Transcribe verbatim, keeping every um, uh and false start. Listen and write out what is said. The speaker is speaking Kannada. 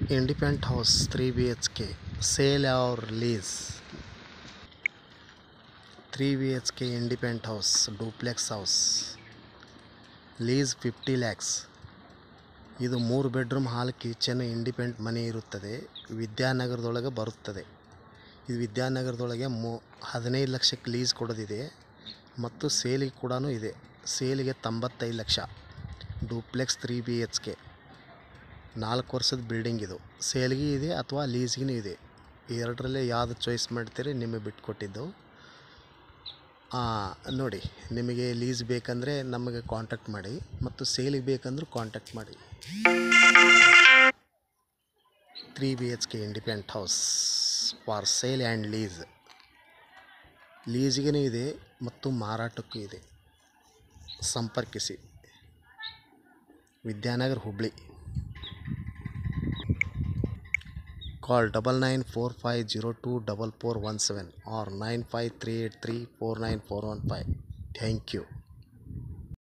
Independent house three B H K, sale or lease. three B H K independent house, duplex house, lease fifty lakhs. ಇದು ಮೂರು ಬೆಡ್ರೂಮ್ ಹಾಲ್ ಕಿಚನ್ ಇಂಡಿಪೆಂಡೆಂಟ್ ಮನೆ ಇರುತ್ತದೆ. ವಿದ್ಯಾನಗರದೊಳಗೆ ಬರುತ್ತದೆ. ಇದು ವಿದ್ಯಾನಗರದೊಳಗೆ ಮೂ ಹದಿನೈದು ಲಕ್ಷಕ್ಕೆ ಲೀಸ್ ಕೊಡೋದಿದೆ ಮತ್ತು ಸೇಲಿಗೆ ಕೂಡ ಇದೆ. ಸೇಲಿಗೆ ತೊಂಬತ್ತೈದು lakh. Duplex three B H K ನಾಲ್ಕು ವರ್ಷದ ಬಿಲ್ಡಿಂಗ್ ಇದು. ಸೇಲ್ಗೆ ಇದೆ ಅಥವಾ ಲೀಸ್ಗೂ ಇದೆ. ಎರಡರಲ್ಲೇ ಯಾವುದು ಚಾಯ್ಸ್ ಮಾಡ್ತೀರಿ ನಿಮಗೆ ಬಿಟ್ಕೊಟ್ಟಿದ್ದು. ನೋಡಿ, ನಿಮಗೆ ಲೀಸ್ ಬೇಕಂದರೆ ನಮಗೆ ಕಾಂಟ್ಯಾಕ್ಟ್ ಮಾಡಿ ಮತ್ತು ಸೇಲಿಗೆ ಬೇಕಂದ್ರೆ ಕಾಂಟ್ಯಾಕ್ಟ್ ಮಾಡಿ. Three B H K independent house for sale and lease. ಲೀಸ್ಗೂ ಇದೆ ಮತ್ತು ಮಾರಾಟಕ್ಕೂ ಇದೆ. ಸಂಪರ್ಕಿಸಿ. Vidyanagar, Hubli. Call double nine four five zero two double four one seven or nine five three eight three four nine four one five. Thank you.